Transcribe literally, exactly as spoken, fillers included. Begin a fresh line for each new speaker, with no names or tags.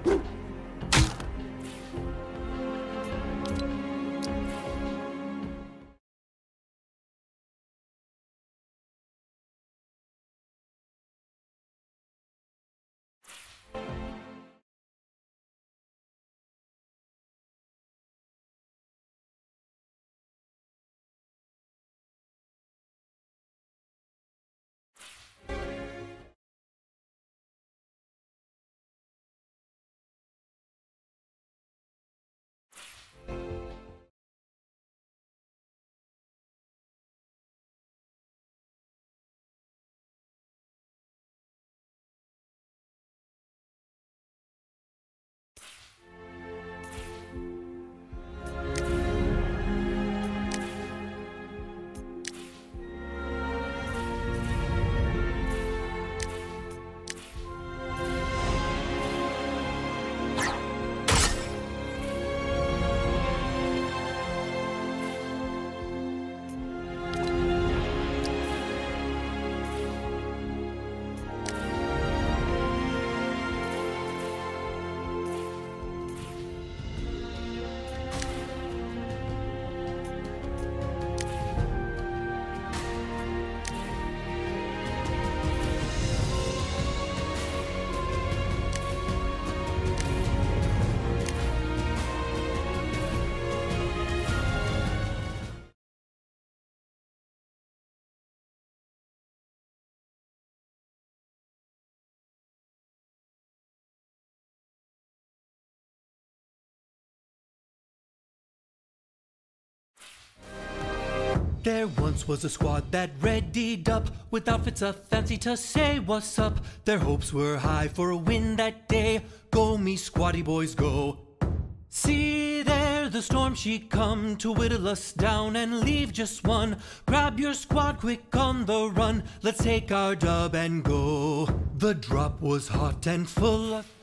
There once was a squad that readied up, with outfits a fancy to say what's up. Their hopes were high for a win that day. Go me squatty boys go. See there the storm she come to whittle us down and leave just one. Grab your squad quick on the run, let's take our dub and go. The drop was hot and full of